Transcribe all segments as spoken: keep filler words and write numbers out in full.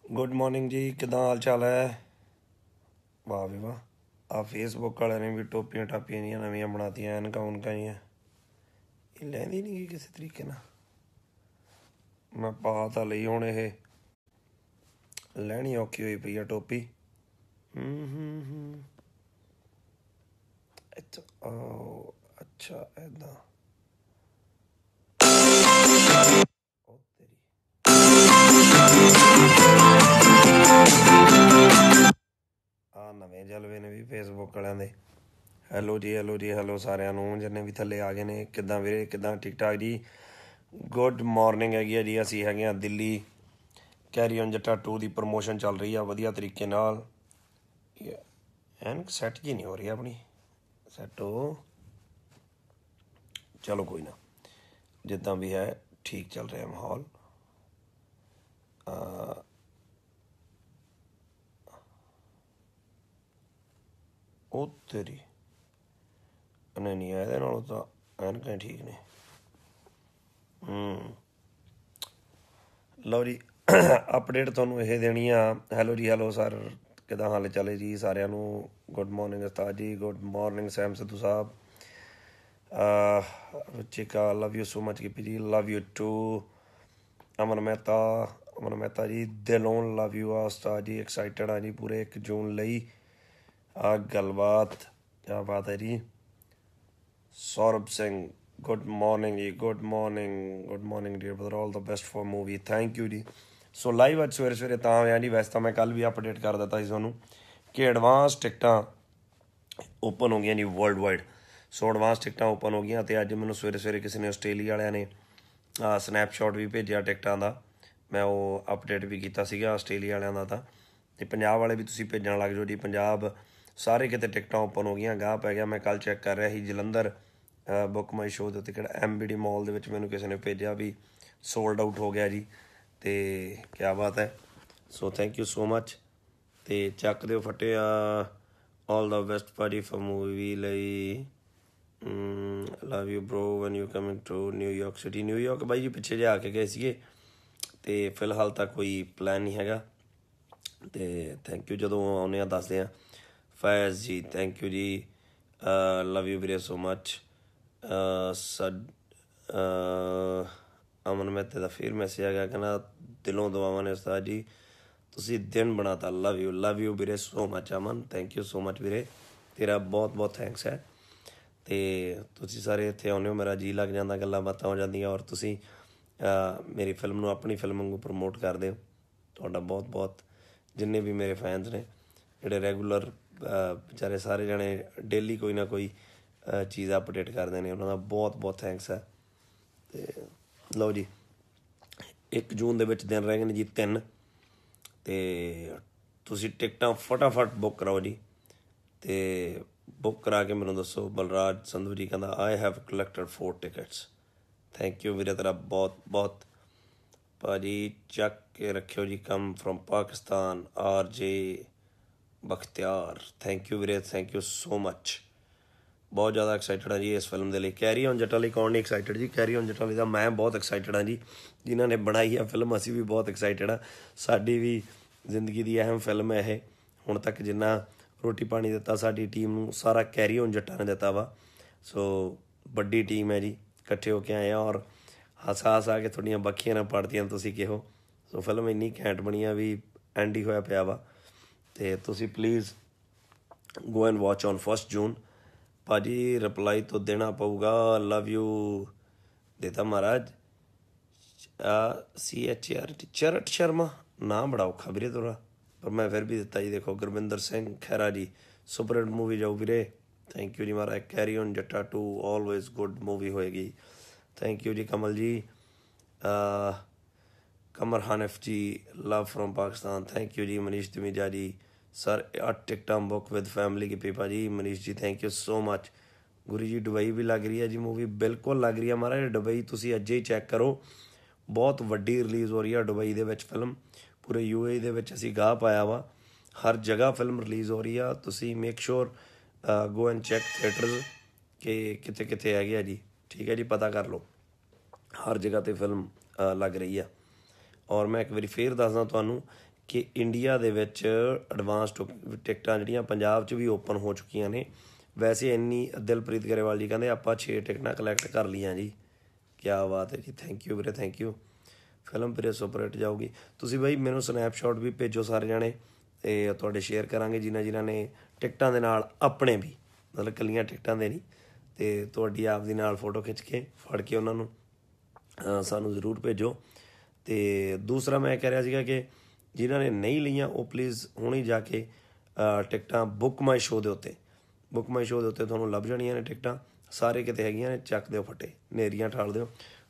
Good morning ਜੀ, ਕਿੱਦਾਂ ਹਾਲ ਚਾਲ ਹੈ? ਵਾਹ ਵੀ ਵਾਹ। ਆ ਫੇਸਬੁੱਕ ਵਾਲਿਆਂ ਨੇ ਵੀ ਟੋਪੀਆਂ ਟਾਪੀਆਂ ਜੀਆਂ ਨਵੀਆਂ ਬਣਾਤੀਆਂ, ਐਨਕਾਂ ਉਨਕਾਂ ਜੀਆਂ। ਇਹ ਲੈਂਦੀ ਨਹੀਂ ਗੀ ਕਿਸੇ ਤਰੀਕੇ ਨਾਲ। ਮੈਂ ਪਾ ਤਾਂ ਲਈ, ਹੁਣ ਇਹ ਲੈਣੀ ਔਖੀ ਹੋਈ ਪਈ ਆ ਟੋਪੀ। ਹੂੰ ਹੂੰ ਹੂੰ ਅੱਛਾ ਓ ਅੱਛਾ ਇੱਦਾਂ। ਉਹ ਤੇਰੀ ਆ ਨਵੇਂ ਜਲਵੇ ਨੇ ਵੀ ਫੇਸਬੁੱਕ ਵਾਲਿਆਂ ਦੇ। ਹੈਲੋ ਜੀ, ਹੈਲੋ ਜੀ, ਹੈਲੋ ਸਾਰਿਆਂ ਨੂੰ ਜਿੰਨੇ ਵੀ ਥੱਲੇ ਆ ਗਏ ਨੇ। ਕਿੱਦਾਂ ਵੀਰੇ, ਕਿੱਦਾਂ? ਠੀਕ ਠਾਕ ਜੀ। ਗੁੱਡ ਮਾਰਨਿੰਗ ਹੈਗੀ ਆ ਜੀ। ਅਸੀਂ ਹੈਗੇ ਹਾਂ Delhi. Carry On Jatta two ਦੀ ਪ੍ਰਮੋਸ਼ਨ ਚੱਲ ਰਹੀ ਆ ਵਧੀਆ ਤਰੀਕੇ ਨਾਲ। ਐਨਕ ਸੈੱਟ ਜੀ ਨਹੀਂ ਹੋ ਰਹੀ ਆਪਣੀ। ਸੈੱਟ ਹੋ, ਚਲੋ ਕੋਈ ਨਾ, ਜਿੱਦਾਂ ਵੀ ਹੈ ਠੀਕ ਚੱਲ ਰਿਹਾ ਮਾਹੌਲ। ਉਹ ਤੇਰੀ ਨਹੀਂ ਨਹੀਂ, ਇਹਦੇ ਨਾਲੋਂ ਤਾਂ ਐਨਕਾਂ ਠੀਕ ਨੇ। ਹੂੰ ਲਓ ਜੀ, ਅਪਡੇਟ ਤੁਹਾਨੂੰ ਇਹ ਦੇਣੀ ਆ। ਹੈਲੋ ਜੀ, ਹੈਲੋ ਸਰ, ਕਿੱਦਾਂ ਹਾਲ ਚਾਲ ਹੈ ਜੀ ਸਾਰਿਆਂ ਨੂੰ? ਗੁੱਡ ਮਾਰਨਿੰਗ ਉਸਤਾਦ ਜੀ, ਗੁੱਡ ਮਾਰਨਿੰਗ ਸੈਮ ਸਿੱਧੂ ਸਾਹਿਬ। Ruchika, love you so much. Gippy ji, love you too. Aman Mehta, Aman Mehta ji, ਦਿਲੋਂ ਲਵ ਯੂ ਆ ਉਸਤਾਦ ਜੀ। ਐਕਸਾਈਟਡ ਆ ਜੀ ਪੂਰੇ ਇੱਕ ਜੂਨ ਲਈ। ਆ ਗੱਲਬਾਤ ਕਿਆ ਬਾਤ ਹੈ ਜੀ। ਸੌਰਭ ਸਿੰਘ, ਗੁੱਡ ਮਾਰਨਿੰਗ ਜੀ, good morning, good morning dear brother, all the best for movie. Thank you ਜੀ। ਸੋ ਲਾਈਵ ਅੱਜ ਸਵੇਰੇ ਸਵੇਰੇ ਤਾਂ ਆਇਆ ਜੀ। ਵੈਸੇ ਤਾਂ ਮੈਂ ਕੱਲ੍ਹ ਵੀ ਅਪਡੇਟ ਕਰ ਦਿੱਤਾ ਸੀ ਤੁਹਾਨੂੰ ਕਿ ਐਡਵਾਂਸ ਟਿਕਟਾਂ ਓਪਨ ਹੋ ਗਈਆਂ ਜੀ ਵਰਲਡ ਵਾਈਡ। ਸੋ ਐਡਵਾਂਸ ਟਿਕਟਾਂ ਓਪਨ ਹੋ ਗਈਆਂ ਅਤੇ ਅੱਜ ਮੈਨੂੰ ਸਵੇਰੇ ਸਵੇਰੇ ਕਿਸੇ ਨੇ ਆਸਟ੍ਰੇਲੀਆ ਵਾਲਿਆਂ ਨੇ ਸਨੈਪਸ਼ਾਟ ਵੀ ਭੇਜਿਆ ਟਿਕਟਾਂ ਦਾ। ਮੈਂ ਉਹ ਅਪਡੇਟ ਵੀ ਕੀਤਾ ਸੀਗਾ ਆਸਟ੍ਰੇਲੀਆ ਵਾਲਿਆਂ ਦਾ ਤਾਂ। ਅਤੇ ਪੰਜਾਬ ਵਾਲੇ ਵੀ ਤੁਸੀਂ ਭੇਜਣ ਲੱਗ ਜਾਓ ਜੀ। ਪੰਜਾਬ ਸਾਰੇ ਕਿਤੇ ਟਿਕਟਾਂ ਓਪਨ ਹੋ ਗਈਆਂ, ਗਾਹ ਪੈ ਗਿਆ। ਮੈਂ ਕੱਲ੍ਹ ਚੈੱਕ ਕਰ ਰਿਹਾ ਸੀ ਜਲੰਧਰ ਬੁੱਕ ਮਾਈ ਸ਼ੋਅ ਦੇ ਉੱਤੇ ਕਿਹੜਾ ਐਮ ਬੀ ਡੀ ਮਾਲ ਦੇ ਵਿੱਚ ਮੈਨੂੰ ਕਿਸੇ ਨੇ ਭੇਜਿਆ ਵੀ ਸੋਲਡ ਆਊਟ ਹੋ ਗਿਆ ਜੀ। ਅਤੇ ਕਿਆ ਬਾਤ ਹੈ। So thank you so much. ਅਤੇ ਚੱਕ ਦਿਓ ਫਟੇ ਆ। ਆਲ ਦਾ ਬੈਸਟ ਭਾਜੀ ਫॉर ਮੂਵੀ ਲਈ। Love you bro when you coming to New York City. New York ਬਾਈ ਜੀ ਪਿੱਛੇ ਜਿਹੇ ਆ ਕੇ ਗਏ ਸੀਗੇ ਅਤੇ ਫਿਲਹਾਲ ਤਾਂ ਕੋਈ ਪਲਾਨ ਨਹੀਂ ਹੈਗਾ। ਅਤੇ ਥੈਂਕ ਯੂ, ਜਦੋਂ ਆਉਂਦੇ ਹਾਂ ਦੱਸਦੇ ਹਾਂ। ਫੈਜ਼ ਜੀ, ਥੈਂਕ ਯੂ ਜੀ। ਲਵ ਯੂ ਵੀਰੇ ਸੋ ਮਚ। ਸਡ ਅਮਨ ਮਹਿਤੇ ਦਾ ਫਿਰ ਮੈਸੇਜ ਆ ਗਿਆ, ਕਹਿੰਦਾ ਦਿਲੋਂ ਦੁਆਵਾਂ ਨੇ ਉਸਤਾਦ ਜੀ, ਤੁਸੀਂ ਦਿਨ ਬਣਾਤਾ। ਲਵ ਯੂ, ਲਵ ਯੂ ਵੀਰੇ so much Aman, thank you so much ਵੀਰੇ, ਤੇਰਾ ਬਹੁਤ ਬਹੁਤ ਥੈਂਕਸ ਹੈ। ਅਤੇ ਤੁਸੀਂ ਸਾਰੇ ਇੱਥੇ ਆਉਂਦੇ ਹੋ, ਮੇਰਾ ਜੀਅ ਲੱਗ ਜਾਂਦਾ, ਗੱਲਾਂ ਬਾਤਾਂ ਹੋ ਜਾਂਦੀਆਂ, ਔਰ ਤੁਸੀਂ ਮੇਰੀ ਫਿਲਮ ਨੂੰ ਆਪਣੀ ਫਿਲਮ ਵਾਂਗੂ ਪ੍ਰਮੋਟ ਕਰਦੇ ਹੋ। ਤੁਹਾਡਾ ਬਹੁਤ ਬਹੁਤ, ਜਿੰਨੇ ਵੀ ਮੇਰੇ ਫੈਨਸ ਨੇ ਜਿਹੜੇ ਰੈਗੂਲਰ ਵਿਚਾਰੇ ਸਾਰੇ ਜਣੇ ਡੇਲੀ ਕੋਈ ਨਾ ਕੋਈ ਚੀਜ਼ ਅਪਡੇਟ ਕਰਦੇ ਨੇ, ਉਹਨਾਂ ਦਾ ਬਹੁਤ ਬਹੁਤ ਥੈਂਕਸ ਹੈ। ਅਤੇ ਲਓ ਜੀ, ਇੱਕ ਜੂਨ ਦੇ ਵਿੱਚ ਦਿਨ ਰਹਿ ਗਏ ਨੇ ਜੀ ਤਿੰਨ। ਅਤੇ ਤੁਸੀਂ ਟਿਕਟਾਂ ਫਟਾਫਟ ਬੁੱਕ ਕਰਾਓ ਜੀ। ਅਤੇ ਬੁੱਕ ਕਰਾ ਕੇ ਮੈਨੂੰ ਦੱਸੋ। ਬਲਰਾਜ ਸੰਧੂ ਜੀ ਕਹਿੰਦਾ I have collected four tickets. Thank you ਵੀਰੇ, ਤੇਰਾ ਬਹੁਤ ਬਹੁਤ। ਭਾਅ ਜੀ ਚੱਕ ਕੇ ਰੱਖਿਓ ਜੀ, ਕਮ from Pakistan R J Bakhtiar. Thank you ਵੀਰੇ, ਥੈਂਕ ਯੂ ਸੋ ਮਚ। ਬਹੁਤ ਜ਼ਿਆਦਾ ਐਕਸਾਈਟਡ ਹਾਂ ਜੀ ਇਸ ਫਿਲਮ ਦੇ ਲਈ। ਕੈਰੀ ਔਨ ਜੱਟਾ ਲਈ ਕੌਣ ਨਹੀਂ ਐਕਸਾਈਟਡ ਜੀ? ਕੈਰੀ ਔਨ ਜੱਟਾ ਲਈ ਤਾਂ ਮੈਂ ਬਹੁਤ ਐਕਸਾਈਟਡ ਹਾਂ ਜੀ। ਜਿਨ੍ਹਾਂ ਨੇ ਬਣਾਈ ਆ ਫਿਲਮ, ਅਸੀਂ ਵੀ ਬਹੁਤ ਐਕਸਾਈਟਡ ਹਾਂ। ਸਾਡੀ ਵੀ ਜ਼ਿੰਦਗੀ ਦੀ ਅਹਿਮ ਫਿਲਮ ਹੈ ਇਹ। ਹੁਣ ਤੱਕ ਜਿੰਨਾ ਰੋਟੀ ਪਾਣੀ ਦਿੱਤਾ ਸਾਡੀ ਟੀਮ ਨੂੰ, ਸਾਰਾ ਕੈਰੀ ਔਨ ਜੱਟਾ ਨੇ ਦਿੱਤਾ ਵਾ। ਸੋ ਵੱਡੀ ਟੀਮ ਹੈ ਜੀ, ਇਕੱਠੇ ਹੋ ਕੇ ਆਏ ਹਾਂ, ਔਰ ਹੱਸ ਹੱਸ ਆ ਕੇ ਤੁਹਾਡੀਆਂ ਬੱਖੀਆਂ ਨਾਲ ਪੜ੍ਹਦੀਆਂ ਤੁਸੀਂ ਕਿਹੋ। ਸੋ ਫਿਲਮ ਇੰਨੀ ਘੈਂਟ ਬਣੀ ਆ ਵੀ ਐਂਡ ਹੀ ਹੋਇਆ ਪਿਆ ਵਾ। ਅਤੇ ਤੁਸੀਂ please go and watch on first June. ਭਾਅ ਜੀ ਰਿਪਲਾਈ ਤਾਂ ਦੇਣਾ ਪਊਗਾ। ਲਵ ਯੂ ਦੇਤਾ ਮਹਾਰਾਜ। ਸੀ ਐਚ ਆਰ ਟੀ ਚਰਟ ਸ਼ਰਮਾ, ਨਾਂ ਬੜਾ ਔਖਾ ਵੀਰੇ ਤੋਰਾ, ਪਰ ਮੈਂ ਫਿਰ ਵੀ ਦਿੱਤਾ ਜੀ। ਦੇਖੋ ਗੁਰਵਿੰਦਰ ਸਿੰਘ ਖਹਿਰਾ ਜੀ, ਸੁਪਰ ਹਿੱਟ ਮੂਵੀ ਜਾਊ ਵੀਰੇ। ਥੈਂਕ ਯੂ ਜੀ ਮਹਾਰਾਜ। Carry On Jatta two always good movie ਹੋਏਗੀ। ਥੈਂਕ ਯੂ ਜੀ Kamal ji. Qamar Hanif ji, love from Pakistan. Thank you ਜੀ। ਮਨੀਸ਼ ਤਮੀਜਾ ਜੀ, ਸਰ ਅੱਠ ਟਿਕਟਾਂ ਬੁੱਕ ਵਿਦ ਫੈਮਿਲੀ ਕੀ ਪੀਪਾ ਜੀ। Manish ji thank you so much. ਗੁਰੂ ਜੀ ਦੁਬਈ ਵੀ ਲੱਗ ਰਹੀ ਹੈ ਜੀ ਮੂਵੀ? ਬਿਲਕੁਲ ਲੱਗ ਰਹੀ ਹੈ ਮਹਾਰਾਜ। ਦੁਬਈ ਤੁਸੀਂ ਅੱਜ ਹੀ ਚੈੱਕ ਕਰੋ, ਬਹੁਤ ਵੱਡੀ ਰਿਲੀਜ਼ ਹੋ ਰਹੀ ਆ ਦੁਬਈ ਦੇ ਵਿੱਚ ਫਿਲਮ। ਪੂਰੇ ਯੂ ਏ ਦੇ ਵਿੱਚ ਅਸੀਂ ਗਾਹ ਪਾਇਆ ਵਾ, ਹਰ ਜਗ੍ਹਾ ਫਿਲਮ ਰਿਲੀਜ਼ ਹੋ ਰਹੀ ਆ। ਤੁਸੀਂ make sure go and check theatres ਕਿ ਕਿੱਥੇ ਕਿੱਥੇ ਹੈਗੇ ਆ ਜੀ। ਠੀਕ ਹੈ ਜੀ, ਪਤਾ ਕਰ ਲਓ, ਹਰ ਜਗ੍ਹਾ 'ਤੇ ਫਿਲਮ ਲੱਗ ਰਹੀ ਆ। ਔਰ ਮੈਂ ਇੱਕ ਵਾਰੀ ਫੇਰ ਦੱਸਦਾ ਤੁਹਾਨੂੰ ਕਿ ਇੰਡੀਆ ਦੇ ਵਿੱਚ ਐਡਵਾਂਸ ਟਿਕਟਾਂ ਜਿਹੜੀਆਂ ਪੰਜਾਬ 'ਚ ਵੀ ਓਪਨ ਹੋ ਚੁੱਕੀਆਂ ਨੇ। ਵੈਸੇ ਇੰਨੀ ਦਿਲਪ੍ਰੀਤ ਗਰੇਵਾਲ ਜੀ ਕਹਿੰਦੇ ਆਪਾਂ ਛੇ ਟਿਕਟਾਂ ਕਲੈਕਟ ਕਰ ਲਈਆਂ ਜੀ। ਕਿਆ ਬਾਤ ਹੈ ਜੀ, ਥੈਂਕ ਯੂ ਵੀਰੇ, ਥੈਂਕ ਯੂ। ਫਿਲਮ ਵੀਰੇ ਸੁਪਰ ਹਿੱਟ ਜਾਊਗੀ। ਤੁਸੀਂ ਬਾਈ ਮੈਨੂੰ ਸਨੈਪਸ਼ਾਟ ਵੀ ਭੇਜੋ ਸਾਰੇ ਜਾਣੇ, ਅਤੇ ਤੁਹਾਡੇ ਸ਼ੇਅਰ ਕਰਾਂਗੇ ਜਿਨ੍ਹਾਂ ਜਿਨ੍ਹਾਂ ਨੇ ਟਿਕਟਾਂ ਦੇ ਨਾਲ ਆਪਣੇ ਵੀ, ਮਤਲਬ ਇਕੱਲੀਆਂ ਟਿਕਟਾਂ ਦੇ ਨਹੀਂ, ਅਤੇ ਤੁਹਾਡੀ ਆਪ ਦੀ ਨਾਲ ਫੋਟੋ ਖਿੱਚ ਕੇ ਫੜ ਕੇ ਉਹਨਾਂ ਨੂੰ ਸਾਨੂੰ ਜ਼ਰੂਰ ਭੇਜੋ। ਅਤੇ ਦੂਸਰਾ ਮੈਂ ਕਹਿ ਰਿਹਾ ਸੀਗਾ ਕਿ ਜਿਨ੍ਹਾਂ ਨੇ ਨਹੀਂ ਲਈਆਂ ਉਹ ਪਲੀਜ਼ ਹੁਣੇ ਜਾ ਕੇ ਟਿਕਟਾਂ ਬੁੱਕ ਮਾਈ ਸ਼ੋਅ ਦੇ ਉੱਤੇ ਬੁੱਕ ਮਾਈ ਸ਼ੋਅ ਦੇ ਉੱਤੇ ਤੁਹਾਨੂੰ ਲੱਭ ਜਾਣੀਆਂ ਨੇ ਟਿਕਟਾਂ, ਸਾਰੇ ਕਿਤੇ ਹੈਗੀਆਂ ਨੇ, ਚੱਕ ਦਿਓ ਫਟੇ, ਨੇਰੀਆਂ ਠਾਲ ਦਿਓ।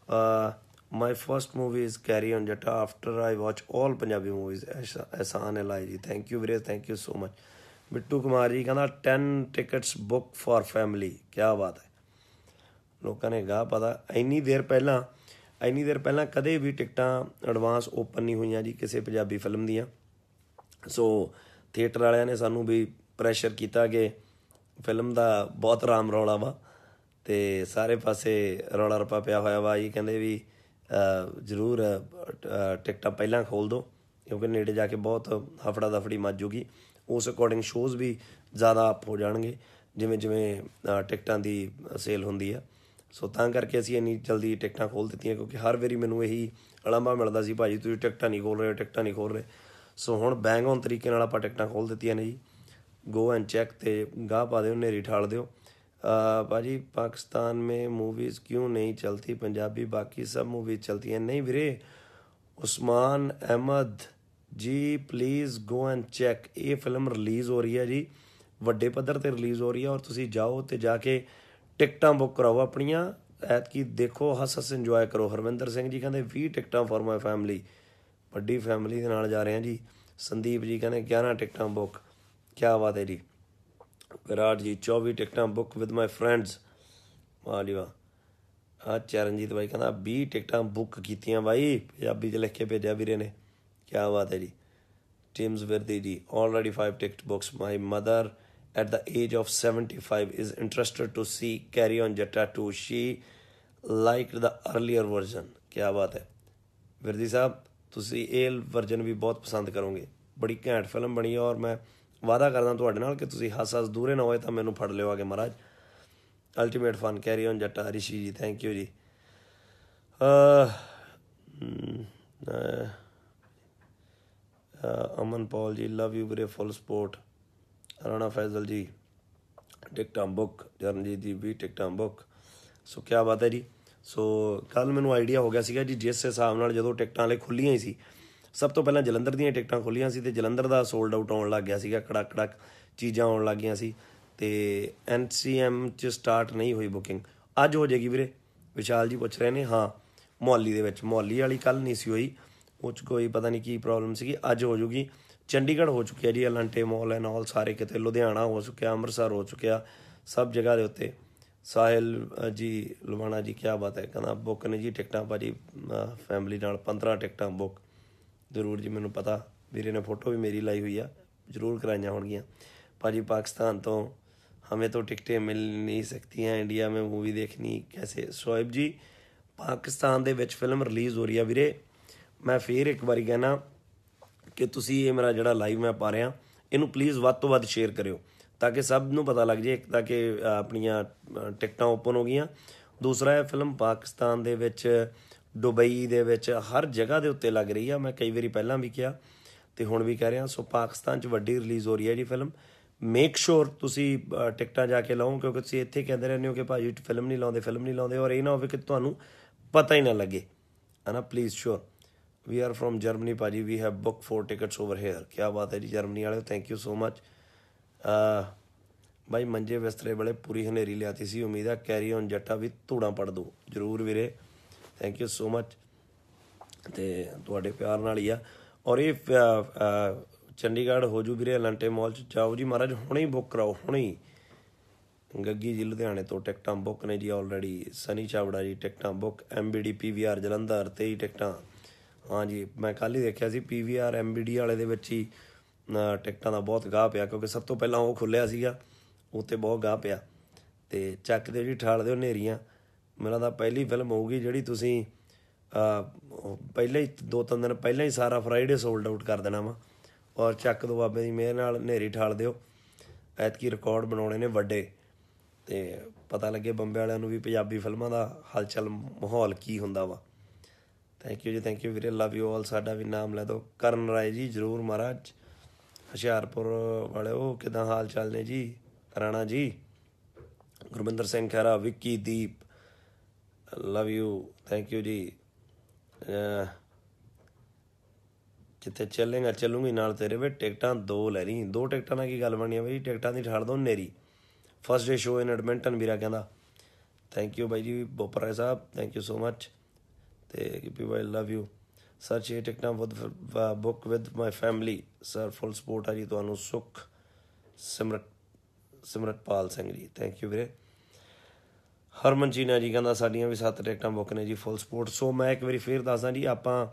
My first movie is Carry On Jatta after I watch all Punjabi movies. Ahsan Elahi ji, thank you ਵੀਰੇ, thank you so much. Bittu Kumar ji ਕਹਿੰਦਾ ten tickets book for family. ਕਿਆ ਬਾਤ ਹੈ, ਲੋਕਾਂ ਨੇ ਗਾਹ ਪਤਾ। ਇੰਨੀ ਦੇਰ ਪਹਿਲਾਂ ਇੰਨੀ ਦੇਰ ਪਹਿਲਾਂ ਕਦੇ ਵੀ ਟਿਕਟਾਂ ਐਡਵਾਂਸ ਓਪਨ ਨਹੀਂ ਹੋਈਆਂ ਜੀ ਕਿਸੇ ਪੰਜਾਬੀ ਫਿਲਮ ਦੀਆਂ। ਸੋ ਥੀਏਟਰ ਵਾਲਿਆਂ ਨੇ ਸਾਨੂੰ ਵੀ ਪ੍ਰੈਸ਼ਰ ਕੀਤਾ ਕਿ ਫਿਲਮ ਦਾ ਬਹੁਤ ਆਰਾਮ ਰੌਲਾ ਵਾ, ਅਤੇ ਸਾਰੇ ਪਾਸੇ ਰੌਲਾ ਰੱਪਾ ਪਿਆ ਹੋਇਆ ਵਾ ਜੀ। ਕਹਿੰਦੇ ਵੀ ਜ਼ਰੂਰ ਟਿਕਟਾਂ ਪਹਿਲਾਂ ਖੋਲ੍ਹ ਦਿਓ ਕਿਉਂਕਿ ਨੇੜੇ ਜਾ ਕੇ ਬਹੁਤ ਹਫੜਾ ਦਫੜੀ ਮੱਚ ਜੂਗੀ। ਉਸ ਅਕੋਰਡਿੰਗ ਸ਼ੋਅਜ਼ ਵੀ ਜ਼ਿਆਦਾ ਅਪ ਹੋ ਜਾਣਗੇ ਜਿਵੇਂ ਜਿਵੇਂ ਟਿਕਟਾਂ ਦੀ ਸੇਲ ਹੁੰਦੀ ਆ। ਸੋ ਤਾਂ ਕਰਕੇ ਅਸੀਂ ਇੰਨੀ ਜਲਦੀ ਟਿਕਟਾਂ ਖੋਲ੍ਹ ਦਿੱਤੀਆਂ ਕਿਉਂਕਿ ਹਰ ਵਾਰੀ ਮੈਨੂੰ ਇਹੀ ਅਲਾਂਭਾ ਮਿਲਦਾ ਸੀ, ਭਾਅ ਜੀ ਤੁਸੀਂ ਟਿਕਟਾਂ ਨਹੀਂ ਖੋਲ੍ਹ ਰਹੇ, ਟਿਕਟਾਂ ਨਹੀਂ ਖੋਲ੍ਹ ਰਹੇ। ਸੋ ਹੁਣ ਬੈਂਗ ਔਨ ਤਰੀਕੇ ਨਾਲ ਆਪਾਂ ਟਿਕਟਾਂ ਖੋਲ੍ਹ ਦਿੱਤੀਆਂ ਨੇ ਜੀ। ਗੋ ਐਂਡ ਚੈੱਕ, ਅਤੇ ਗਾਹ ਪਾ ਦਿਓ, ਨੇਰੀ ਠਾਲ ਦਿਓ। ਭਾਜੀ ਪਾਕਿस्तान में मूवीज़ क्यों नहीं चलती पंजाबी, बाकी सब मूवीज़ चलती हैं। नहीं ਵੀਰੇ, Usman Ahmed ji please go and check. ਇਹ ਫਿਲਮ ਰਿਲੀਜ਼ ਹੋ ਰਹੀ ਹੈ ਜੀ, ਵੱਡੇ ਪੱਧਰ 'ਤੇ ਰਿਲੀਜ਼ ਹੋ ਰਹੀ ਹੈ, ਔਰ ਤੁਸੀਂ ਜਾਓ ਅਤੇ ਜਾ ਕੇ ਟਿਕਟਾਂ ਬੁੱਕ ਕਰਾਓ ਆਪਣੀਆਂ। ਐਤਕੀ ਦੇਖੋ, ਹੱਸ ਹੱਸ ਇੰਜੋਏ ਕਰੋ। ਹਰਵਿੰਦਰ ਸਿੰਘ ਜੀ ਕਹਿੰਦੇ ਵੀਹ ਟਿਕਟਾਂ ਫॉर ਮਾਈ ਫੈਮਿਲੀ। ਵੱਡੀ ਫੈਮਿਲੀ ਦੇ ਨਾਲ ਜਾ ਰਹੇ ਹਾਂ ਜੀ। ਸੰਦੀਪ ਜੀ ਕਹਿੰਦੇ ਗਿਆਰਾਂ ਟਿਕਟਾਂ ਬੁੱਕ। ਕਿਆ ਬਾਤ ਹੈ ਜੀ। ਵਿਰਾਟ ਜੀ ਚੌਵੀ ਟਿਕਟਾਂ ਬੁੱਕ ਵਿਦ ਮਾਈ ਫਰੈਂਡਸ। ਵਾਹ ਜੀ ਵਾਹ। ਆਹ ਚਰਨਜੀਤ ਬਾਈ ਕਹਿੰਦਾ ਵੀਹ ਟਿਕਟਾਂ ਬੁੱਕ ਕੀਤੀਆਂ ਬਾਈ, ਪੰਜਾਬੀ 'ਚ ਲਿਖ ਕੇ ਭੇਜਿਆ ਵੀਰੇ ਨੇ। ਕਿਆ ਬਾਤ ਹੈ ਜੀ। ਟੀਮਸ Virdi ji already five ticket books. My mother at the age of seventy-five is interested to see Carry on Jatta two. She liked the earlier version. ਕਿਆ ਬਾਤ ਹੈ ਵਿਰਦੀ ਸਾਹਿਬ, ਤੁਸੀਂ ਇਹ ਵਰਜਨ ਵੀ ਬਹੁਤ ਪਸੰਦ ਕਰੋਗੇ। ਬੜੀ ਘੈਂਟ ਫਿਲਮ ਬਣੀ ਹੈ, ਔਰ ਮੈਂ ਵਾਅਦਾ ਕਰਦਾ ਤੁਹਾਡੇ ਨਾਲ ਕਿ ਤੁਸੀਂ ਹੱਸ ਹੱਸ ਦੂਰੇ ਨਾ ਹੋਏ ਤਾਂ ਮੈਨੂੰ ਫੜ ਲਿਓ ਆ ਕੇ ਮਹਾਰਾਜ। Ultimate fun Carry On Jatta. Rishi ji thank you ਜੀ। ਅਮਨ ਪੌਲ ਜੀ ਲਵ ਯੂ ਵੀਰੇ, ਫੁੱਲ ਸਪੋਰਟ। ਰਾਣਾ ਫੈਜ਼ਲ ਜੀ ਟਿਕਟਾਂ ਬੁੱਕ। ਚਰਨਜੀਤ ਜੀ ਵੀ ਟਿਕਟਾਂ ਬੁੱਕ। ਸੋ ਕਿਆ ਬਾਤ ਹੈ ਜੀ। ਸੋ ਕੱਲ੍ਹ ਮੈਨੂੰ ਆਈਡੀਆ ਹੋ ਗਿਆ ਸੀਗਾ ਜੀ, ਜਿਸ ਹਿਸਾਬ ਨਾਲ ਜਦੋਂ ਟਿਕਟਾਂ ਵਾਲੇ ਖੁੱਲ੍ਹੀਆਂ ਹੀ ਸੀ, ਸਭ ਤੋਂ ਪਹਿਲਾਂ ਜਲੰਧਰ ਦੀਆਂ ਟਿਕਟਾਂ ਖੁੱਲ੍ਹੀਆਂ ਸੀ ਅਤੇ ਜਲੰਧਰ ਦਾ ਸੋਲਡ ਆਊਟ ਆਉਣ ਲੱਗ ਗਿਆ ਸੀਗਾ, ਕੜਕ ਕੜਕ ਚੀਜ਼ਾਂ ਆਉਣ ਲੱਗ ਗਈਆਂ ਸੀ, ਅਤੇ ਐਨ ਸੀ ਐਮ 'ਚ ਸਟਾਰਟ ਨਹੀਂ ਹੋਈ ਬੁਕਿੰਗ। ਅੱਜ ਹੋ ਜਾਏਗੀ ਵੀਰੇ, ਵਿਸ਼ਾਲ ਜੀ ਪੁੱਛ ਰਹੇ ਨੇ। ਹਾਂ ਮੁਹਾਲੀ ਦੇ ਵਿੱਚ, ਮੁਹਾਲੀ ਵਾਲੀ ਕੱਲ੍ਹ ਨਹੀਂ ਸੀ ਹੋਈ, ਉਹ 'ਚ ਕੋਈ ਪਤਾ ਨਹੀਂ ਕੀ ਪ੍ਰੋਬਲਮ ਸੀਗੀ। ਅੱਜ ਹੋ ਜੂਗੀ। ਚੰਡੀਗੜ੍ਹ ਹੋ ਚੁੱਕਿਆ ਜੀ, ਅਲਾਂਟੇ ਮੋਲ ਐਂਡ ਆਲ ਸਾਰੇ ਕਿਤੇ। ਲੁਧਿਆਣਾ ਹੋ ਚੁੱਕਿਆ, ਅੰਮ੍ਰਿਤਸਰ ਹੋ ਚੁੱਕਿਆ, ਸਭ ਜਗ੍ਹਾ ਦੇ ਉੱਤੇ। ਸਾਹਿਲ ਜੀ ਲਵਾਣਾ ਜੀ ਕਿਆ ਬਾਤ ਹੈ, ਕਹਿੰਦਾ ਬੁੱਕ ਨੇ ਜੀ ਟਿਕਟਾਂ ਭਾਅ ਜੀ ਫੈਮਿਲੀ ਨਾਲ ਪੰਦਰਾਂ ਟਿਕਟਾਂ ਬੁੱਕ। ਜ਼ਰੂਰ ਜੀ, ਮੈਨੂੰ ਪਤਾ ਵੀਰੇ ਨੇ ਫੋਟੋ ਵੀ ਮੇਰੀ ਲਾਈ ਹੋਈ ਆ, ਜ਼ਰੂਰ ਕਰਾਈਆਂ ਹੋਣਗੀਆਂ। ਭਾਅ ਜੀ ਪਾਕਿस्तान ਤੋਂ हमें तो टिकटें मिल नहीं सकती हैं, इंडिया में मूवी देखनी कैसे। शोएब जी पाकिस्तान ਦੇ ਵਿੱਚ ਫਿਲਮ ਰਿਲੀਜ਼ ਹੋ ਰਹੀ ਆ ਵੀਰੇ। ਮੈਂ ਫੇਰ ਇੱਕ ਵਾਰੀ ਕਹਿਣਾ ਕਿ ਤੁਸੀਂ ਇਹ ਮੇਰਾ ਜਿਹੜਾ ਲਾਈਵ ਮੈਂ ਪਾ ਰਿਹਾ ਇਹਨੂੰ ਪਲੀਜ਼ ਵੱਧ ਤੋਂ ਵੱਧ ਸ਼ੇਅਰ ਕਰਿਓ ਤਾਂ ਕਿ ਸਭ ਨੂੰ ਪਤਾ ਲੱਗ ਜਾਏ। ਇੱਕ ਤਾਂ ਕਿ ਆਪਣੀਆਂ ਟਿਕਟਾਂ ਓਪਨ ਹੋ ਗਈਆਂ, ਦੂਸਰਾ ਇਹ ਫਿਲਮ ਪਾਕਿਸਤਾਨ ਦੇ ਵਿੱਚ, ਦੁਬਈ ਦੇ ਵਿੱਚ, ਹਰ ਜਗ੍ਹਾ ਦੇ ਉੱਤੇ ਲੱਗ ਰਹੀ ਆ। ਮੈਂ ਕਈ ਵਾਰੀ ਪਹਿਲਾਂ ਵੀ ਕਿਹਾ ਅਤੇ ਹੁਣ ਵੀ ਕਹਿ ਰਿਹਾ। ਸੋ ਪਾਕਿਸਤਾਨ 'ਚ ਵੱਡੀ ਰਿਲੀਜ਼ ਹੋ ਰਹੀ ਹੈ ਜੀ ਫਿਲਮ। ਮੇਕ ਸ਼ੋਰ ਤੁਸੀਂ ਟਿਕਟਾਂ ਜਾ ਕੇ ਲਾਓ, ਕਿਉਂਕਿ ਤੁਸੀਂ ਇੱਥੇ ਕਹਿੰਦੇ ਰਹਿੰਦੇ ਹੋ ਕਿ ਭਾਅ ਜੀ ਫਿਲਮ ਨਹੀਂ ਲਾਉਂਦੇ ਫਿਲਮ ਨਹੀਂ ਲਾਉਂਦੇ, ਔਰ ਇਹ ਨਾ ਹੋਵੇ ਕਿ ਤੁਹਾਨੂੰ ਪਤਾ ਹੀ ਨਾ ਲੱਗੇ, ਹੈ ਨਾ। Please sure. We are from Germany ਭਾਜੀ, we have book four tickets over here. ਕਿਆ ਬਾਤ ਹੈ ਜੀ ਜਰਮਨੀ ਵਾਲੇ, ਥੈਂਕ ਯੂ ਸੋ ਮਚ। ਬਾਈ ਮੰਜੇ ਬਿਸਤਰੇ ਵਾਲੇ ਪੂਰੀ ਹਨੇਰੀ ਲਿਆਤੀ ਸੀ, ਉਮੀਦ ਆ ਕੈਰੀ ਔਨ ਜੱਟਾ ਵੀ ਧੂੜਾਂ ਪੜ ਦੋ। ਜ਼ਰੂਰ ਵੀਰੇ, ਥੈਂਕ ਯੂ ਸੋ ਮਚ। ਅਤੇ ਤੁਹਾਡੇ ਪਿਆਰ ਨਾਲ ਹੀ ਆ। ਔਰ ਇਹ ਚੰਡੀਗੜ੍ਹ ਹੋ ਜੂ ਵੀਰੇ, ਅਲਾਂਟੇ ਮੋਲ 'ਚ ਜਾਓ ਜੀ ਮਹਾਰਾਜ, ਹੁਣੇ ਹੀ ਬੁੱਕ ਕਰਾਓ, ਹੁਣੇ ਹੀ। ਗੱਗੀ ਜੀ ਲੁਧਿਆਣੇ ਤੋਂ ਟਿਕਟਾਂ ਬੁੱਕ ਨੇ ਜੀ ਆਲਰੇਡੀ। ਸਨੀ ਚਾਵੜਾ ਜੀ ਟਿਕਟਾਂ book. M B D P V R Jalandhar ਤੇਈ ਟਿਕਟਾਂ। ਹਾਂਜੀ ਮੈਂ ਕੱਲ੍ਹ ਹੀ ਦੇਖਿਆ ਸੀ P V R M B D ਵਾਲੇ ਦੇ ਵਿੱਚ ਹੀ ਟਿਕਟਾਂ ਦਾ ਬਹੁਤ ਗਾਹ ਪਿਆ, ਕਿਉਂਕਿ ਸਭ ਤੋਂ ਪਹਿਲਾਂ ਉਹ ਖੁੱਲ੍ਹਿਆ ਸੀਗਾ, ਉੱਥੇ ਬਹੁਤ ਗਾਹ ਪਿਆ। ਅਤੇ ਚੱਕ ਦਿਓ ਜੀ, ਠਾਲ ਦਿਓ ਹਨੇਰੀਆਂ। ਮੇਰਾ ਤਾਂ ਪਹਿਲੀ ਫਿਲਮ ਹੋਊਗੀ ਜਿਹੜੀ ਤੁਸੀਂ ਪਹਿਲਾਂ ਹੀ ਦੋ ਤਿੰਨ ਦਿਨ ਪਹਿਲਾਂ ਹੀ ਸਾਰਾ ਫਰਾਈਡੇ ਸੋਲਡ ਆਊਟ ਕਰ ਦੇਣਾ ਵਾ। ਔਰ ਚੱਕ ਦੋ ਬਾਬੇ ਦੀ ਮਿਹਰ ਨਾਲ, ਹਨੇਰੀ ਠਾਲ ਦਿਓ। ਐਤਕੀ ਰਿਕਾਰਡ ਬਣਾਉਣੇ ਨੇ ਵੱਡੇ, ਅਤੇ ਪਤਾ ਲੱਗੇ ਬੰਬੇ ਵਾਲਿਆਂ ਨੂੰ ਵੀ ਪੰਜਾਬੀ ਫਿਲਮਾਂ ਦਾ ਹਲਚਲ ਮਾਹੌਲ ਕੀ ਹੁੰਦਾ ਵਾ। ਥੈਂਕ ਯੂ ਜੀ, ਥੈਂਕ ਯੂ ਵੀਰੇ, ਲਵ ਯੂ ਆਲ। ਸਾਡਾ ਵੀ ਨਾਮ ਲੈ ਦਿਓ। ਕਰਨ ਰਾਏ ਜੀ ਜ਼ਰੂਰ ਮਹਾਰਾਜ, ਹੁਸ਼ਿਆਰਪੁਰ ਵਾਲਿਓ ਕਿੱਦਾਂ ਹਾਲ ਚਾਲ ਨੇ ਜੀ? Rana ji, Gurvinder Singh Khaira, Vicky Deep, love you, thank you ਜੀ। ਜਿੱਥੇ ਚੱਲੇਗਾ ਚੱਲੂਗੀ ਨਾਲ ਤੇਰੇ ਵੇ, ਟਿਕਟਾਂ ਦੋ ਲੈ ਲਈ। ਦੋ ਟਿਕਟਾਂ ਨਾਲ ਕੀ ਗੱਲ ਬਣੀ ਆ ਬਈ? ਟਿਕਟਾਂ ਦੀ ਠਾਲ ਦੋ ਨੇਰੀ। First day show in Edmonton ਵੀਰਾ ਕਹਿੰਦਾ। ਥੈਂਕ ਯੂ ਬਾਈ ਜੀ ਬੋਪਰਾ ਸਾਹਿਬ, ਥੈਂਕ ਯੂ ਸੋ ਮਚ। ਅਤੇ ਕੀਪੀ ਬਾਈ ਲਵ ਯੂ ਸਰ। ਛੇ ਟਿਕਟਾਂ with book with my family sir, full support ਆ ਜੀ ਤੁਹਾਨੂੰ। ਸੁੱਖ ਸਿਮਰਤ ਸਿਮਰਤਪਾਲ ਸਿੰਘ ਜੀ, ਥੈਂਕ ਯੂ ਵੀਰੇ। ਹਰਮਨ ਚੀਨਾ ਜੀ ਕਹਿੰਦਾ ਸਾਡੀਆਂ ਵੀ ਸੱਤ ਟਿਕਟਾਂ ਬੁੱਕ ਨੇ ਜੀ, ਫੁੱਲ ਸਪੋਰਟ। ਸੋ ਮੈਂ ਇੱਕ ਵਾਰੀ ਫੇਰ ਦੱਸਦਾ ਜੀ, ਆਪਾਂ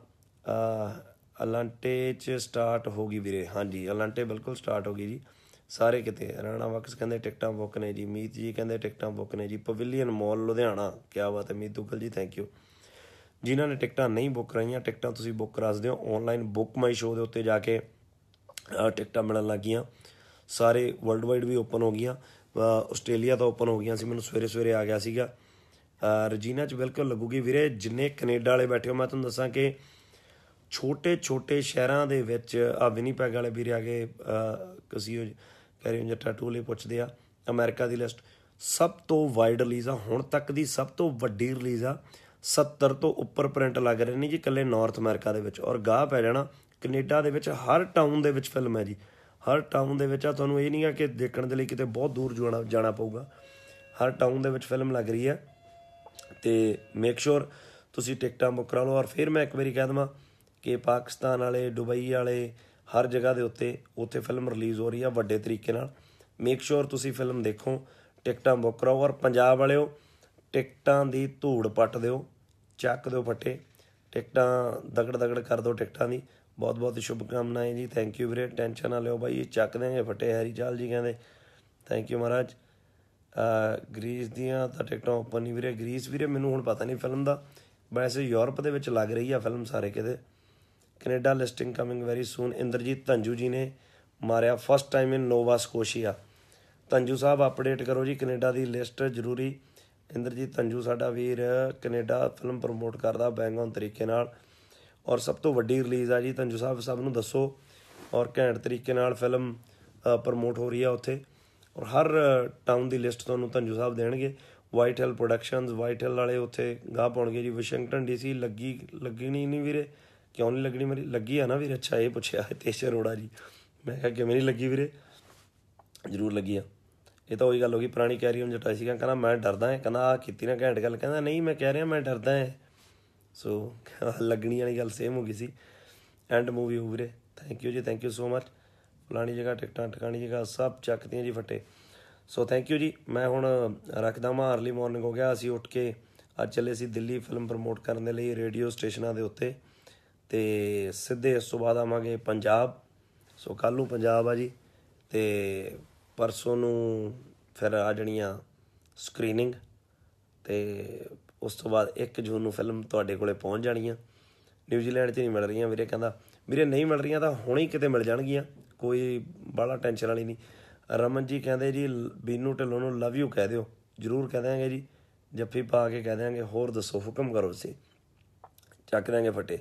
ਅਲਾਂਟੇ 'ਚ ਸਟਾਰਟ ਹੋ ਗਈ ਵੀਰੇ। ਹਾਂਜੀ ਅਲਾਂਟੇ ਬਿਲਕੁਲ ਸਟਾਰਟ ਹੋ ਗਈ ਜੀ ਸਾਰੇ ਕਿਤੇ। ਰਾਣਾ ਵਕਸ ਕਹਿੰਦੇ ਟਿਕਟਾਂ ਬੁੱਕ ਨੇ ਜੀ। ਮੀਤ ਜੀ ਕਹਿੰਦੇ ਟਿਕਟਾਂ ਬੁੱਕ ਨੇ ਜੀ। ਪਵੇਲੀਅਨ ਮੋਲ ਲੁਧਿਆਣਾ, ਕਿਆ ਬਾਤ ਹੈ ਮੀਤ ਦੁੱਗਲ ਜੀ, ਥੈਂਕ ਯੂ। ਜਿਨ੍ਹਾਂ ਨੇ ਟਿਕਟਾਂ ਨਹੀਂ ਬੁੱਕ ਕਰਾਈਆਂ, ਟਿਕਟਾਂ ਤੁਸੀਂ ਬੁੱਕ ਕਰਾ ਸਕਦੇ ਹੋ ਔਨਲਾਈਨ। ਬੁੱਕ ਮਾਈ ਸ਼ੋਅ ਦੇ ਉੱਤੇ ਜਾ ਕੇ ਟਿਕਟਾਂ ਮਿਲਣ ਲੱਗ ਗਈਆਂ। ਸਾਰੇ ਵਰਲਡ ਵਾਈਡ ਵੀ ਓਪਨ ਹੋ ਗਈਆਂ। ਆਸਟ੍ਰੇਲੀਆ ਤਾਂ ਓਪਨ ਹੋ ਗਈਆਂ ਸੀ, ਮੈਨੂੰ ਸਵੇਰੇ ਸਵੇਰੇ ਆ ਗਿਆ ਸੀਗਾ। ਰਜੀਨਾ 'ਚ ਬਿਲਕੁਲ ਲੱਗੂਗੀ ਵੀਰੇ। ਜਿੰਨੇ ਕੈਨੇਡਾ ਵਾਲੇ ਬੈਠੇ ਹੋ, ਮੈਂ ਤੁਹਾਨੂੰ ਦੱਸਾਂ ਕਿ ਛੋਟੇ ਛੋਟੇ ਸ਼ਹਿਰਾਂ ਦੇ ਵਿੱਚ ਆ ਵਿਨੀਪੈਗ ਵਾਲੇ ਵੀਰੇ ਆ ਗਏ। ਕਸੀਓ ਕੈਰੀਅਨ ਜੱਟਾ ਟੂਲੇ ਪੁੱਛਦੇ ਆ ਅਮਰੀਕਾ ਦੀ ਲਿਸਟ। ਸਭ ਤੋਂ ਵਾਈਡ ਰਿਲੀਜ਼ ਆ ਹੁਣ ਤੱਕ ਦੀ, ਸਭ ਤੋਂ ਵੱਡੀ ਰਿਲੀਜ਼ ਆ। ਸੱਤਰ ਤੋਂ ਉੱਪਰ ਪ੍ਰਿੰਟ ਲੱਗ ਰਹੇ ਨੇ ਜੀ ਇਕੱਲੇ ਨਾਰਥ ਅਮਰੀਕਾ ਦੇ ਵਿੱਚ। ਔਰ ਗਾਹ ਪੈ ਜਾਣਾ ਕੈਨੇਡਾ ਦੇ ਵਿੱਚ, ਹਰ ਟਾਊਨ ਦੇ ਵਿੱਚ ਫਿਲਮ ਹੈ ਜੀ, ਹਰ ਟਾਊਨ ਦੇ ਵਿੱਚ ਆ। ਤੁਹਾਨੂੰ ਇਹ ਨਹੀਂ ਆ ਕਿ ਦੇਖਣ ਦੇ ਲਈ ਕਿਤੇ ਬਹੁਤ ਦੂਰ ਜਾਣਾ ਜਾਣਾ ਪਊਗਾ। ਹਰ ਟਾਊਨ ਦੇ ਵਿੱਚ ਫਿਲਮ ਲੱਗ ਰਹੀ ਹੈ। ਅਤੇ ਮੇਕ ਸ਼ੋਰ ਤੁਸੀਂ ਟਿਕਟਾਂ ਬੁੱਕ ਕਰਾ ਲਓ। ਔਰ ਫਿਰ ਮੈਂ ਇੱਕ ਵਾਰੀ ਕਹਿ ਦੇਵਾਂ ਕਿ ਪਾਕਿਸਤਾਨ ਵਾਲੇ, ਦੁਬਈ ਵਾਲੇ, ਹਰ ਜਗ੍ਹਾ ਦੇ ਉੱਤੇ ਉੱਥੇ ਫਿਲਮ ਰਿਲੀਜ਼ ਹੋ ਰਹੀ ਆ ਵੱਡੇ ਤਰੀਕੇ ਨਾਲ। ਮੇਕ ਸ਼ੋਰ ਤੁਸੀਂ ਫਿਲਮ ਦੇਖੋ, ਟਿਕਟਾਂ ਬੁੱਕ ਕਰਾਓ। ਔਰ ਪੰਜਾਬ ਵਾਲਿਓ ਟਿਕਟਾਂ ਦੀ ਧੂੜ ਪੱਟ ਦਿਓ, ਚੱਕ ਦਿਓ ਫੱਟੇ, ਟਿਕਟਾਂ ਦਗੜ ਦਗੜ ਕਰ ਦਿਓ ਟਿਕਟਾਂ ਦੀ। ਬਹੁਤ ਬਹੁਤ ਸ਼ੁਭਕਾਮਨਾएं ਜੀ, ਥੈਂਕ ਯੂ ਵੀਰੇ। ਟੈਨਸ਼ਨ ਨਾ ਲਿਓ ਬਾਈ, ਚੱਕ ਦਿਆਂਗੇ ਫੱਟੇ। ਹੈਰੀ ਚਾਲ ਜੀ ਕਹਿੰਦੇ ਥੈਂਕ ਯੂ ਮਹਾਰਾਜ। ਗਰੀਸ ਦੀਆਂ ਤਾਂ ਟਿਕਟਾਂ ਓਪਨ ਨਹੀਂ ਵੀਰੇ। ਗਰੀਸ ਵੀਰੇ ਮੈਨੂੰ ਹੁਣ ਪਤਾ ਨਹੀਂ ਫਿਲਮ ਦਾ, ਵੈਸੇ ਯੂਰਪ ਦੇ ਵਿੱਚ ਲੱਗ ਰਹੀ ਆ ਫਿਲਮ ਸਾਰੇ ਕਿਤੇ। Canada listing coming very soon. Inderjit Dhanju ji ਨੇ ਮਾਰਿਆ first time in Nova Scotia. Dhanju ਸਾਹਿਬ ਅਪਡੇਟ ਕਰੋ ਜੀ ਕੈਨੇਡਾ ਦੀ ਲਿਸਟ ਜ਼ਰੂਰੀ। ਇੰਦਰਜੀਤ ਧੰਜੂ ਸਾਡਾ ਵੀਰ ਕੈਨੇਡਾ ਫਿਲਮ ਪ੍ਰਮੋਟ ਕਰਦਾ ਬੈਂਗ ਔਨ ਤਰੀਕੇ ਨਾਲ। ਔਰ ਸਭ ਤੋਂ ਵੱਡੀ ਰਿਲੀਜ਼ ਆ ਜੀ, ਧੰਜੂ ਸਾਹਿਬ ਸਭ ਨੂੰ ਦੱਸੋ। ਔਰ ਘੈਂਟ ਤਰੀਕੇ ਨਾਲ ਫਿਲਮ ਪ੍ਰਮੋਟ ਹੋ ਰਹੀ ਆ ਉੱਥੇ। ਔਰ ਹਰ ਟਾਊਨ ਦੀ ਲਿਸਟ ਤੁਹਾਨੂੰ ਧੰਜੂ ਸਾਹਿਬ ਦੇਣਗੇ। White Hill productions, White Hill ਵਾਲੇ ਉੱਥੇ ਗਾਹ ਪਾਉਣਗੇ ਜੀ। ਵਾਸ਼ਿੰਗਟਨ ਡੀ ਸੀ ਲੱਗੀ ਲੱਗਣੀ ਨਹੀਂ ਵੀਰੇ? ਕਿਉਂ ਨਹੀਂ ਲੱਗਣੀ ਮੇਰੀ? ਲੱਗੀ ਆ ਨਾ ਵੀਰੇ? ਅੱਛਾ ਇਹ ਪੁੱਛਿਆ ਤੇਜ ਅਰੋੜਾ ਜੀ। ਮੈਂ ਕਿਹਾ ਕਿਵੇਂ ਨਹੀਂ ਲੱਗੀ ਵੀਰੇ? ਜ਼ਰੂਰ ਲੱਗੀ ਆ। ਇਹ ਤਾਂ ਉਹੀ ਗੱਲ ਹੋ ਗਈ ਪੁਰਾਣੀ ਕੈਰੀਅਨ ਜੱਟਾ ਸੀਗਾ, ਕਹਿੰਦਾ ਮੈਂ ਡਰਦਾ ਹੈ, ਕਹਿੰਦਾ ਆਹ ਕੀਤੀ ਨਾ ਘੈਂਟ ਗੱਲ, ਕਹਿੰਦਾ ਨਹੀਂ ਮੈਂ ਕਹਿ ਰਿਹਾ ਮੈਂ ਡਰਦਾ ਹੈ। ਸੋ ਲੱਗਣੀ ਵਾਲੀ ਗੱਲ ਸੇਮ ਹੋ ਗਈ ਸੀ। ਐਂਡ ਮੂਵੀ ਹੋ ਵੀਰੇ, ਥੈਂਕ ਯੂ ਜੀ, ਥੈਂਕ ਯੂ ਸੋ ਮਚ। ਫਲਾਣੀ ਜਗ੍ਹਾ ਟਿਕਟਾਂ, ਟਿਕਾਣੀ ਜਗ੍ਹਾ ਸਭ ਚੱਕਦੀਆਂ ਜੀ ਫੱਟੇ। ਸੋ ਥੈਂਕ ਯੂ ਜੀ। ਮੈਂ ਹੁਣ ਰੱਖਦਾ ਵਾਂ, ਅਰਲੀ ਮੋਰਨਿੰਗ ਹੋ ਗਿਆ। ਅਸੀਂ ਉੱਠ ਕੇ ਅੱਜ ਚੱਲੇ ਸੀ ਦਿੱਲੀ ਫਿਲਮ ਪ੍ਰਮੋਟ ਕਰਨ ਦੇ ਲਈ ਰੇਡੀਓ ਸਟੇਸ਼ਨਾਂ ਦੇ ਉੱਤੇ, ਅਤੇ ਸਿੱਧੇ ਇਸ ਤੋਂ ਬਾਅਦ ਆਵਾਂਗੇ ਪੰਜਾਬ। ਸੋ ਕੱਲ੍ਹ ਨੂੰ ਪੰਜਾਬ ਆ ਜੀ, ਅਤੇ ਪਰਸੋਂ ਨੂੰ ਫਿਰ ਆ ਜਾਣੀਆਂ ਸਕਰੀਨਿੰਗ, ਅਤੇ ਉਸ ਤੋਂ ਬਾਅਦ ਇੱਕ ਜੂਨ ਨੂੰ ਫਿਲਮ ਤੁਹਾਡੇ ਕੋਲ ਪਹੁੰਚ ਜਾਣੀਆਂ। ਨਿਊਜ਼ੀਲੈਂਡ 'ਚ ਨਹੀਂ ਮਿਲ ਰਹੀਆਂ ਵੀਰੇ, ਕਹਿੰਦਾ ਵੀਰੇ ਨਹੀਂ ਮਿਲ ਰਹੀਆਂ ਤਾਂ ਹੁਣੇ ਹੀ ਕਿਤੇ ਮਿਲ ਜਾਣਗੀਆਂ, ਕੋਈ ਬਾਹਲਾ ਟੈਨਸ਼ਨ ਵਾਲੀ ਨਹੀਂ। ਰਮਨ ਜੀ ਕਹਿੰਦੇ ਜੀ ਬੀਨੂ ਢਿੱਲੋਂ ਨੂੰ ਲਵ ਯੂ ਕਹਿ ਦਿਓ। ਜ਼ਰੂਰ ਕਹਿ ਦਿਆਂਗੇ ਜੀ, ਜੱਫੀ ਪਾ ਕੇ ਕਹਿ ਦਿਆਂਗੇ। ਹੋਰ ਦੱਸੋ, ਹੁਕਮ ਕਰੋ, ਅਸੀਂ ਚੱਕ ਦਿਆਂਗੇ ਫੱਟੇ।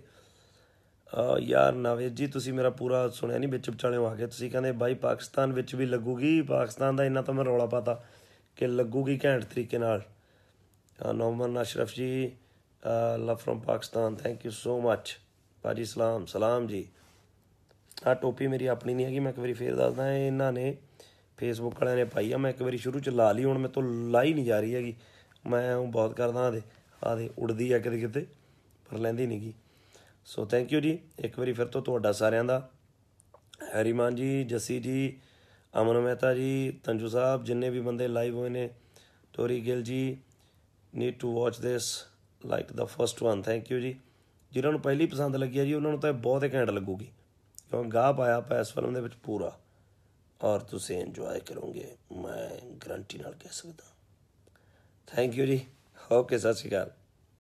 ਯਾਰ ਨਾਵੇਦ ਜੀ ਤੁਸੀਂ ਮੇਰਾ ਪੂਰਾ ਸੁਣਿਆ ਨਹੀਂ, ਵਿੱਚ ਵਿਚਾਲਿਓਂ ਆ ਕੇ ਤੁਸੀਂ ਕਹਿੰਦੇ ਬਾਈ ਪਾਕਿਸਤਾਨ ਵਿੱਚ ਵੀ ਲੱਗੂਗੀ। ਪਾਕਿਸਤਾਨ ਦਾ ਇੰਨਾ ਤਾਂ ਮੈਂ ਰੌਲਾ ਪਾਤਾ ਕਿ ਲੱਗੂਗੀ ਘੈਂਟ ਤਰੀਕੇ ਨਾਲ। Nauman Ashraf ji love from Pakistan, thank you so much ਭਾਅ ਜੀ। ਸਲਾਮ ਸਲਾਮ ਜੀ। ਆਹ ਟੋਪੀ ਮੇਰੀ ਆਪਣੀ ਨਹੀਂ ਹੈਗੀ, ਮੈਂ ਇੱਕ ਵਾਰੀ ਫੇਰ ਦੱਸਦਾ। ਇਹਨਾਂ ਨੇ ਫੇਸਬੁੱਕ ਵਾਲਿਆਂ ਨੇ ਪਾਈ ਆ, ਮੈਂ ਇੱਕ ਵਾਰੀ ਸ਼ੁਰੂ 'ਚ ਲਾ ਲਈ, ਹੁਣ ਮੇਰੇ ਤੋਂ ਲਾਈ ਨਹੀਂ ਜਾ ਰਹੀ ਹੈਗੀ। ਮੈਂ ਉਹ ਬਹੁਤ ਕਰਦਾ ਆਦੇ ਆਦੇ ਉੱਡਦੀ ਆ ਕਿਤੇ ਕਿਤੇ, ਪਰ ਲੈਂਦੀ ਨਹੀਂ ਗੀ। ਸੋ ਥੈਂਕ ਯੂ ਜੀ ਇੱਕ ਵਾਰੀ ਫਿਰ ਤੋਂ ਤੁਹਾਡਾ ਸਾਰਿਆਂ ਦਾ। ਹੈਰੀਮਾਨ ਜੀ, ਜੱਸੀ ਜੀ, ਅਮਨ ਮਹਿਤਾ ਜੀ, ਤੰਜੂ ਸਾਹਿਬ, ਜਿੰਨੇ ਵੀ ਬੰਦੇ ਲਾਈਵ ਹੋਏ ਨੇ, Tori Gill ji, need to watch this like the first one, thank you ਜੀ। ਜਿਹਨਾਂ ਨੂੰ ਪਹਿਲੀ ਪਸੰਦ ਲੱਗੀ ਆ ਜੀ ਉਹਨਾਂ ਨੂੰ ਤਾਂ ਬਹੁਤ ਘੈਂਟ ਲੱਗੂਗੀ, ਕਿਉਂਕਿ ਗਾਹ ਪਾਇਆ ਆਪਾਂ ਇਸ ਫਿਲਮ ਦੇ ਵਿੱਚ ਪੂਰਾ, ਔਰ ਤੁਸੀਂ ਇੰਜੋਏ ਕਰੋਗੇ, ਮੈਂ ਗਰੰਟੀ ਨਾਲ ਕਹਿ ਸਕਦਾ। ਥੈਂਕ ਯੂ ਜੀ, ਓਕੇ, ਸਤਿ ਸ਼੍ਰੀ ਅਕਾਲ।